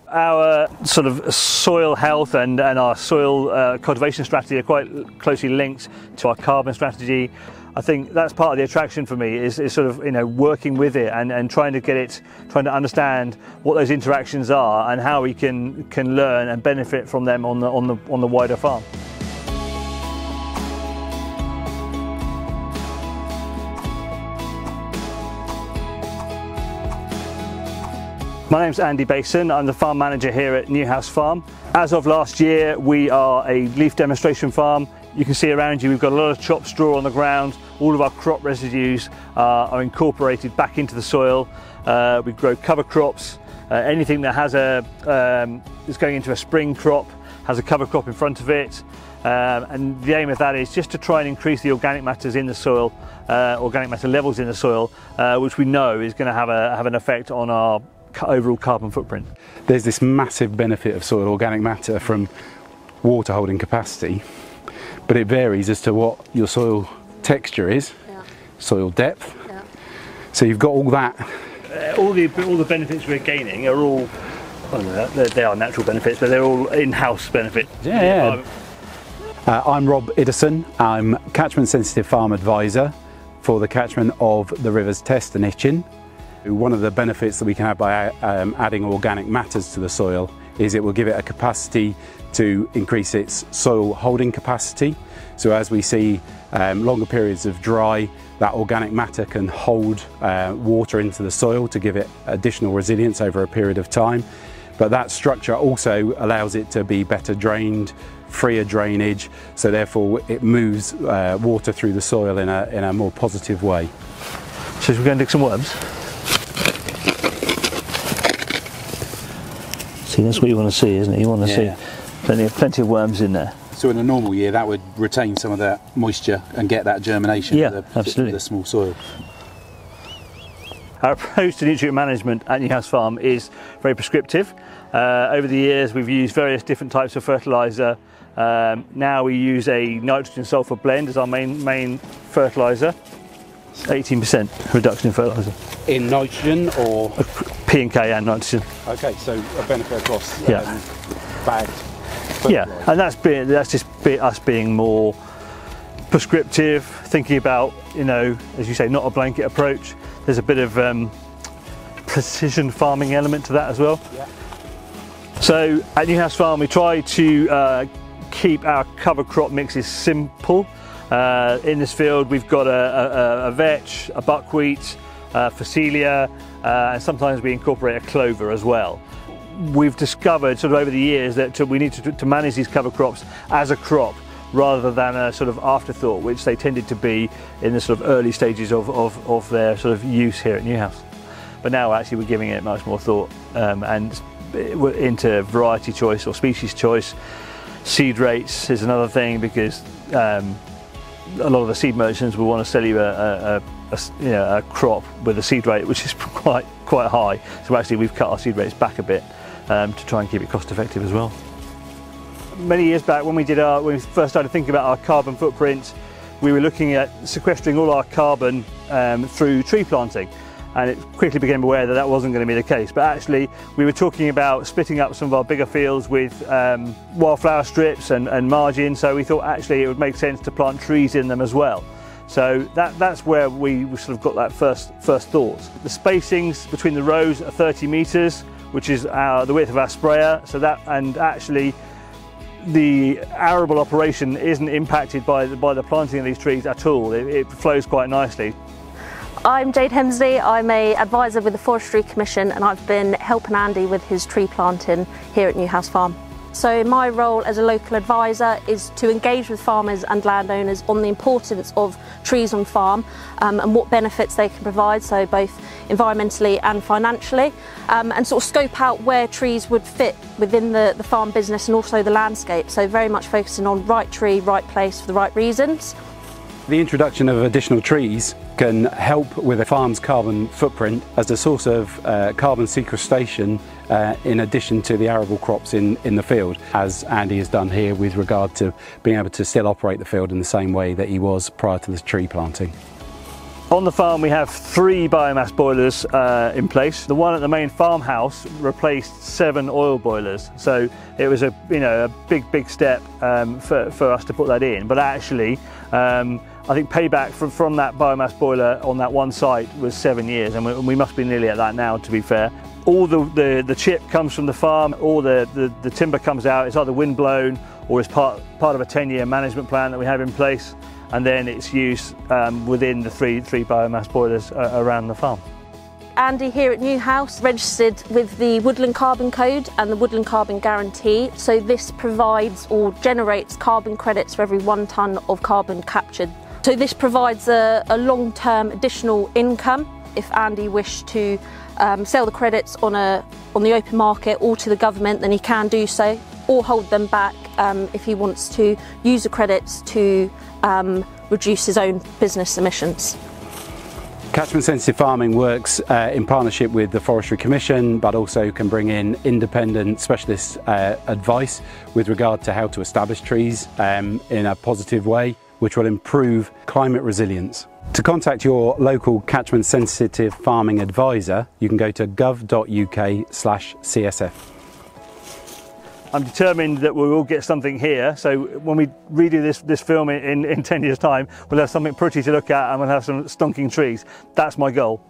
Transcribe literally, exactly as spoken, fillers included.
our sort of soil health and, and our soil uh, cultivation strategy are quite closely linked to our carbon strategy. I think that's part of the attraction for me is, is sort of you know working with it and, and trying to get it, trying to understand what those interactions are and how we can can learn and benefit from them on the on the on the wider farm. My name's Andy Bason, I'm the farm manager here at Newhouse Farm. As of last year, we are a leaf demonstration farm. You can see around you we've got a lot of chopped straw on the ground. All of our crop residues uh, are incorporated back into the soil. Uh, we grow cover crops. Uh, anything that has a, um, is going into a spring crop has a cover crop in front of it. Um, and the aim of that is just to try and increase the organic matters in the soil, uh, organic matter levels in the soil, uh, which we know is going to have, a, have an effect on our overall carbon footprint. There's this massive benefit of soil organic matter from water holding capacity, but it varies as to what your soil texture is, yeah. soil depth. Yeah. So you've got all that. Uh, all the all the benefits we're gaining are all, well, they are natural benefits, but they're all in-house benefits. Yeah. yeah. Uh, I'm Rob Iddison. I'm Catchment Sensitive Farm Advisor for the catchment of the Rivers Test and Itchen. One of the benefits that we can have by um, adding organic matters to the soil is it will give it a capacity to increase its soil holding capacity. So as we see um, longer periods of dry, that organic matter can hold uh, water into the soil to give it additional resilience over a period of time. But that structure also allows it to be better drained, freer drainage, so therefore it moves uh, water through the soil in a, in a more positive way. So we're going to dig some worms? See, that's what you want to see, isn't it? You want to yeah. see plenty of, plenty of worms in there. So in a normal year that would retain some of that moisture and get that germination yeah, with the, absolutely. the small soil. Our approach to nutrient management at Newhouse Farm is very prescriptive. Uh, over the years we've used various different types of fertiliser. Um, now we use a nitrogen sulphur blend as our main, main fertiliser. eighteen percent reduction in fertiliser. In nitrogen or? P and K and nitrogen. Okay, so a benefit across yeah. um, bagged. Yeah, and that's being, that's just be, us being more prescriptive, thinking about, you know, as you say, not a blanket approach. There's a bit of um, precision farming element to that as well. Yeah. So at Newhouse Farm we try to uh, keep our cover crop mixes simple. Uh, in this field we've got a, a, a vetch, a buckwheat, uh, Phacelia, uh, and sometimes we incorporate a clover as well. We've discovered sort of over the years that we need to, to manage these cover crops as a crop rather than a sort of afterthought, which they tended to be in the sort of early stages of, of, of their sort of use here at Newhouse. But now actually we're giving it much more thought um, and we're into variety choice or species choice. Seed rates is another thing because um, a lot of the seed merchants will want to sell you a, a, a, a, you know, a crop with a seed rate which is quite quite high. So actually we've cut our seed rates back a bit um, to try and keep it cost effective as well. Many years back when we did our, when we first started thinking about our carbon footprint, we were looking at sequestering all our carbon um, through tree planting. And it quickly became aware that that wasn't going to be the case. But actually we were talking about splitting up some of our bigger fields with um, wildflower strips and, and margin, so we thought actually it would make sense to plant trees in them as well. So that, that's where we sort of got that first, first thought. The spacings between the rows are thirty metres, which is our, the width of our sprayer, so that, and actually the arable operation isn't impacted by the, by the planting of these trees at all. It, it flows quite nicely. I'm Jade Hemsley, I'm an advisor with the Forestry Commission and I've been helping Andy with his tree planting here at Newhouse Farm. So my role as a local advisor is to engage with farmers and landowners on the importance of trees on farm um, and what benefits they can provide, so both environmentally and financially, um, and sort of scope out where trees would fit within the, the farm business and also the landscape, so very much focusing on right tree, right place for the right reasons. The introduction of additional trees can help with a farm's carbon footprint as a source of uh, carbon sequestration uh, in addition to the arable crops in, in the field, as Andy has done here with regard to being able to still operate the field in the same way that he was prior to the tree planting. On the farm we have three biomass boilers uh, in place. The one at the main farmhouse replaced seven oil boilers, so it was a you know a big big step um, for, for us to put that in. But actually um, I think payback from, from that biomass boiler on that one site was seven years, and we, we must be nearly at that now, to be fair. All the, the, the chip comes from the farm, all the, the, the timber comes out, it's either wind blown or it's part, part of a ten year management plan that we have in place, and then it's used um, within the three, three biomass boilers uh, around the farm. Andy here at Newhouse registered with the Woodland Carbon Code and the Woodland Carbon Guarantee, so this provides or generates carbon credits for every one tonne of carbon captured. So this provides a, a long-term additional income if Andy wished to um, sell the credits on, a, on the open market or to the government, then he can do so, or hold them back um, if he wants to use the credits to um, reduce his own business emissions. Catchment sensitive farming works uh, in partnership with the Forestry Commission, but also can bring in independent specialist uh, advice with regard to how to establish trees um, in a positive way, which will improve climate resilience. To contact your local catchment sensitive farming advisor, you can go to gov dot U K slash C S F. I'm determined that we will get something here, so when we redo this, this film in, in ten years time, we'll have something pretty to look at and we'll have some stonking trees. That's my goal.